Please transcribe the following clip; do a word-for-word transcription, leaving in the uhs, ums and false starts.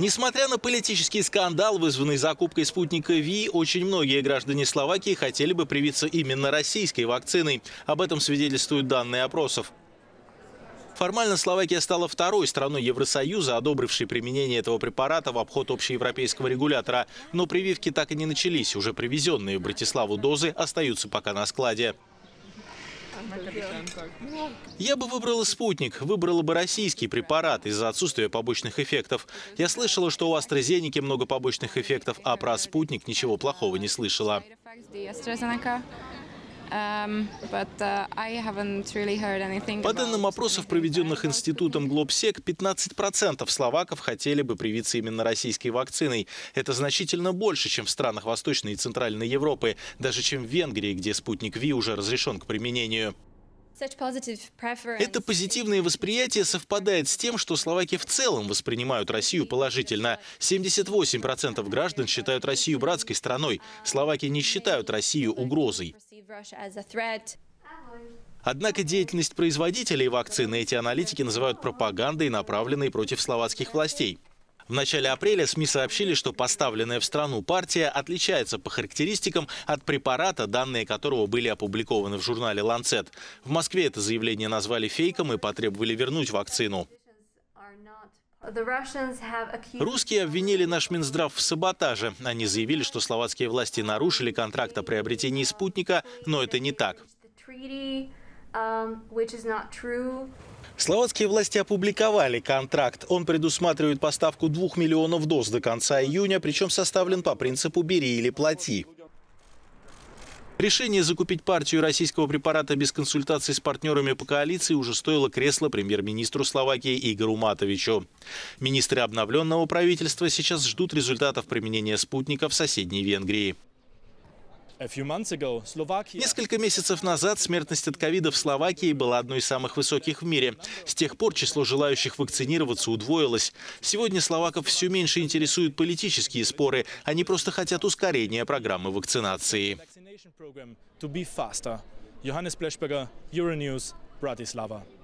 Несмотря на политический скандал, вызванный закупкой спутника Ви, очень многие граждане Словакии хотели бы привиться именно российской вакциной. Об этом свидетельствуют данные опросов. Формально Словакия стала второй страной Евросоюза, одобрившей применение этого препарата в обход общеевропейского регулятора. Но прививки так и не начались. Уже привезенные в Братиславу дозы остаются пока на складе. Я бы выбрала «Спутник», выбрала бы российский препарат из-за отсутствия побочных эффектов. Я слышала, что у AstraZeneca много побочных эффектов, а про «Спутник» ничего плохого не слышала. По данным опросов, проведенных институтом Глобсек, пятнадцать процентов словаков хотели бы привиться именно российской вакциной. Это значительно больше, чем в странах Восточной и Центральной Европы, даже чем в Венгрии, где спутник Ви уже разрешен к применению. Это позитивное восприятие совпадает с тем, что словаки в целом воспринимают Россию положительно. семьдесят восемь процентов граждан считают Россию братской страной. Словаки не считают Россию угрозой. Однако деятельность производителей вакцины эти аналитики называют пропагандой, направленной против словацких властей. В начале апреля СМИ сообщили, что поставленная в страну партия отличается по характеристикам от препарата, данные которого были опубликованы в журнале «Ланцет». В Москве это заявление назвали фейком и потребовали вернуть вакцину. Русские обвинили наш Минздрав в саботаже. Они заявили, что словацкие власти нарушили контракт о приобретении спутника, но это не так. Словацкие власти опубликовали контракт. Он предусматривает поставку двух миллионов доз до конца июня, причем составлен по принципу «бери или плати». Решение закупить партию российского препарата без консультаций с партнерами по коалиции уже стоило кресла премьер-министру Словакии Игорю Матовичу. Министры обновленного правительства сейчас ждут результатов применения спутника в соседней Венгрии. Несколько месяцев назад смертность от ковида в Словакии была одной из самых высоких в мире. С тех пор число желающих вакцинироваться удвоилось. Сегодня словаков все меньше интересуют политические споры. Они просто хотят ускорения программы вакцинации. Johannes Blechberger, Euronews, Bratislava.